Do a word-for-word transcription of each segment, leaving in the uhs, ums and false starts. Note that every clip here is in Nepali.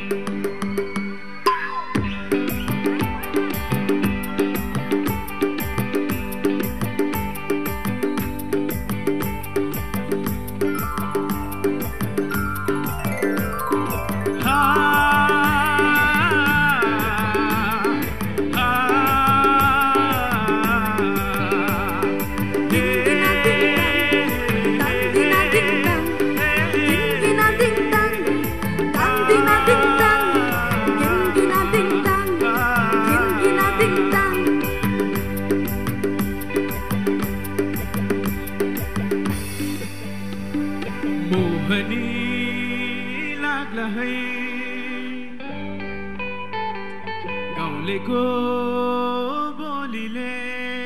गाउँलेको बोलीले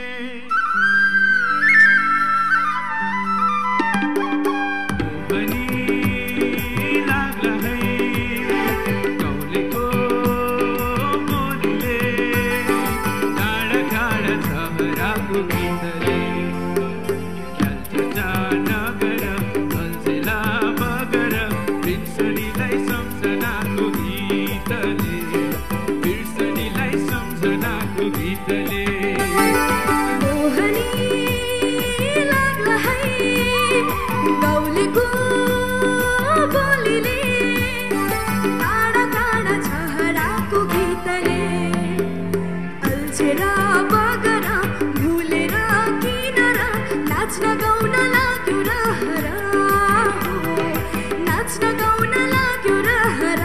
मोहनी लाग्ला है गाउँलेको बोलीले टाढा टाढा सहराको गीतले खेल्छ नगर हल्सेला बगर बिर्सनीलाई सम्झनाको गीतले बिर्सनीलाई सम्झनाको गीतले मोहनी लाग्ला है गाउँलेको बोलीले टाढा टाढा छहराको गीतले अल्झेर बगर भुलेर किन र नाच्न गाउन लाग्यो रहर नाच्न गाउन लाग्यो रहर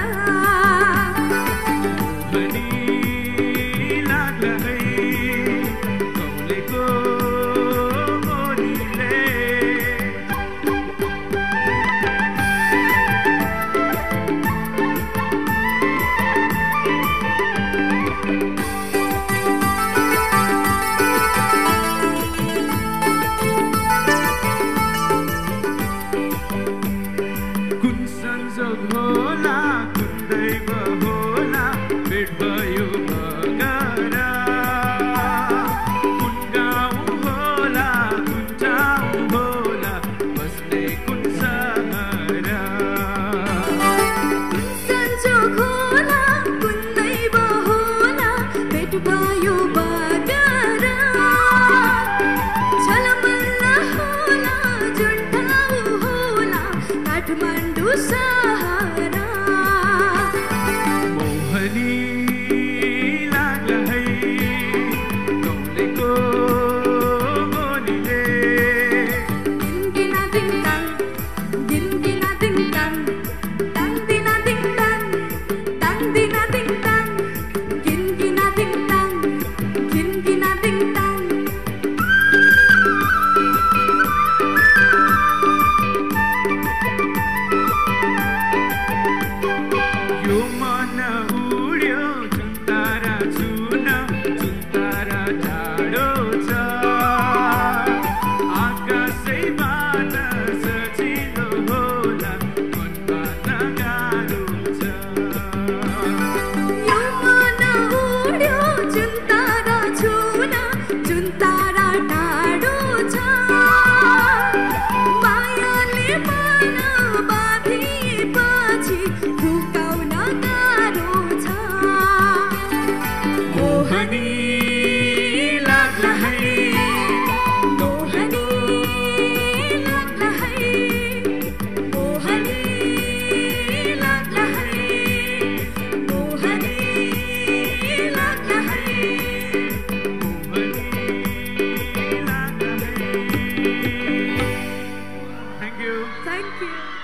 होला कुन दैव होला भेट भयो बगर कुन गाउँ होला कुन ठाउँ होला बस्ने कुन सहर कुन संजोग होला कुन दैव होला भेट भयो बगर झलमल्ल होला जुन ठाउँ होला काठमाडौँ सहर मोहनी लाग्ला है गाउँलेको बोलीले दिनदिना दिङताङ दिनदिना दिङताङ ताङदिना दिङताङ ताङदिना दिङताङ गिनगिना दिङताङ गिनगिना दिङताङ यो मन उड्यो जुन तारा छुन जुन तारा टाढो छ आकाशैबाट सजिलो होला मनबाट गाह्रो छ यो मन उड्यो जुन तारा छुन जुन तारा टाढो छ मायाले मन बाँधिएपछि फुकाउन गाह्रो छ मोहनी लाग्ला है मोहनी लाग्ला है मोहनी लाग्ला है मोहनी लाग्ला है मोहनी लाग्ला है। Thank you. Thank you.